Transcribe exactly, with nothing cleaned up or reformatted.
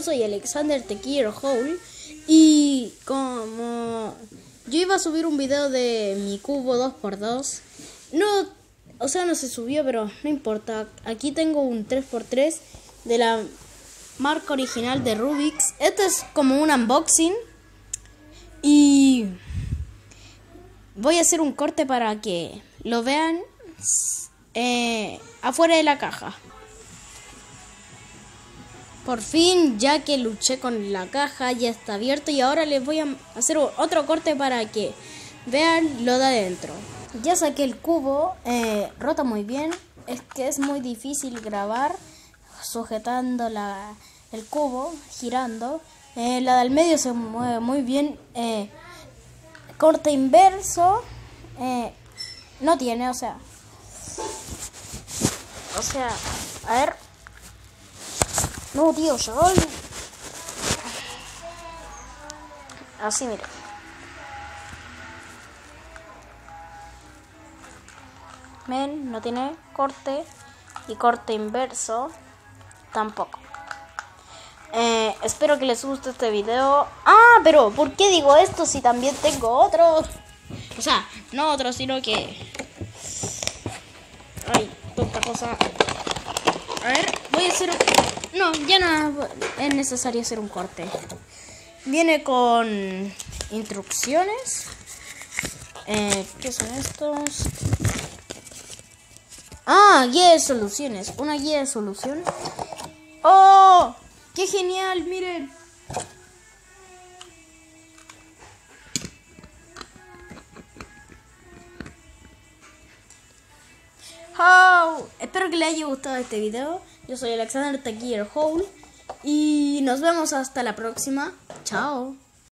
soy Alexander The Killer Hole y como yo iba a subir un video de mi cubo dos por dos, no, o sea, no se subió, pero no importa. Aquí tengo un tres por tres de la marca original de Rubik's. Esto es como un unboxing y voy a hacer un corte para que lo vean eh, afuera de la caja. Por fin, ya que luché con la caja, ya está abierto y ahora les voy a hacer otro corte para que vean lo de adentro. Ya saqué el cubo, eh, rota muy bien, es que es muy difícil grabar sujetando la, el cubo, girando. Eh, la del medio se mueve muy bien, eh, corte inverso, eh, no tiene, o sea, o sea, a ver. No, tío, yo... Así, mira. Ven, no tiene corte. Y corte inverso tampoco. Eh, espero que les guste este video. Ah, pero ¿por qué digo esto si también tengo otro? O sea, no otro, sino que... Ay, tonta cosa. A ver, voy a hacer... No, ya no es necesario hacer un corte. Viene con instrucciones. Eh, ¿Qué son estos? Ah, guía de soluciones. Una guía de solución. ¡Oh! ¡Qué genial! Miren. Oh, espero que les haya gustado este video. Yo soy Alexander The Killer Hole y nos vemos hasta la próxima. Chao.